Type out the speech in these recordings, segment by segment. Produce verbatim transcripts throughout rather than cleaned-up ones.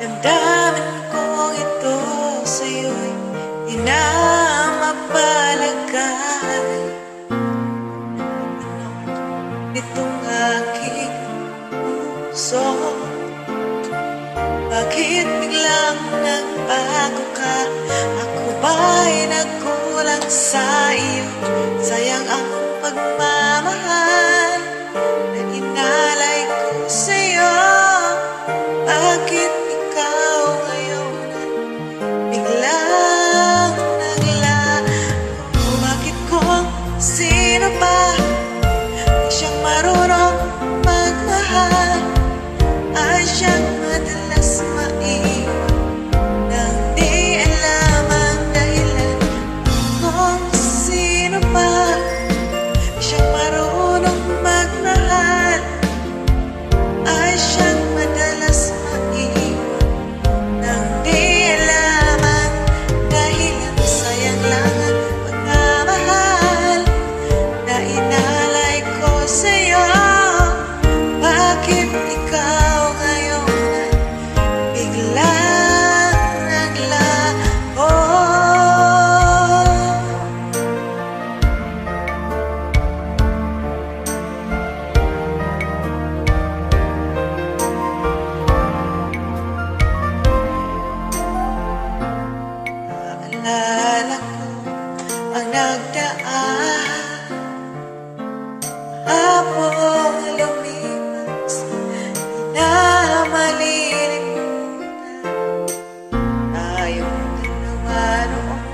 Damdamin ko ito sa'yo'y di na mapalagay. Itong aking puso, bakit biglang nagbago ka? Ako ba'y nagkulang sa iyo? Sayang ang pagmamahal na inalay ko sa'yo. Bakit ikaw ngayon biglang naglaho? Bakit kung sino pa ay siyang marunong magmahal, ay siyang madalas maiwan nang di alam ang dahilan? Kung sino pa ay siyang marunong magmahal, ay siyang madalas maiwan nang di alam ang dahilan. Sayang lang ang pagmamahal na inalay ko sa'yo. Bakit ikaw ngayon ay biglang naglaho? Naalala ko ang nagdaan, hapon lumipas, di na malilimutan. Tayong dalawa noong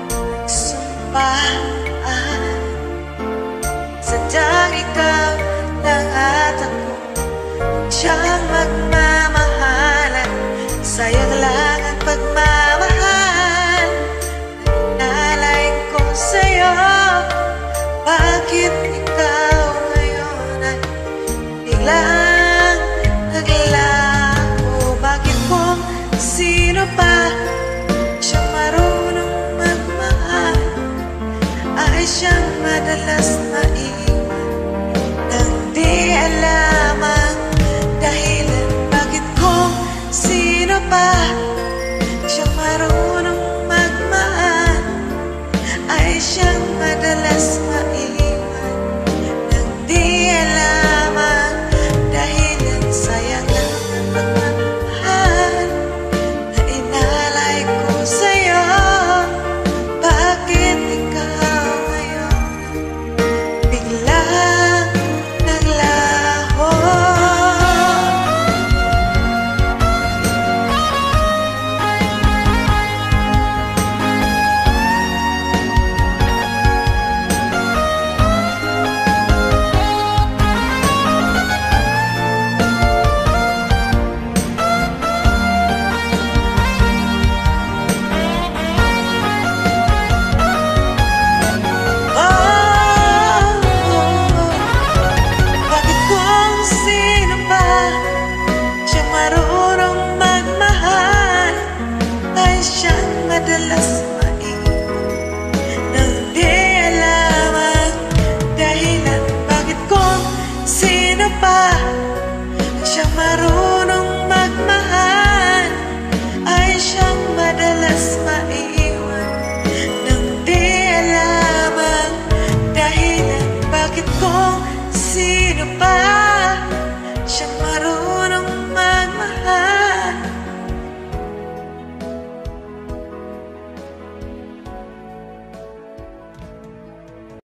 nagsumpaan, sadyang ikaw lang at ako siyang magmamahalan. Sayang lang ang pagmamahal na inalay ko sa'yo. Bakit ikaw ngayon ay biglang naglaho? Bakit kung sino pa siyang marunong magmahal, ay siyang madalas maiwan nang di alam ang dahilan? Bakit kung sino pa siyang marunong magmahal, ay siyang madalas maiwan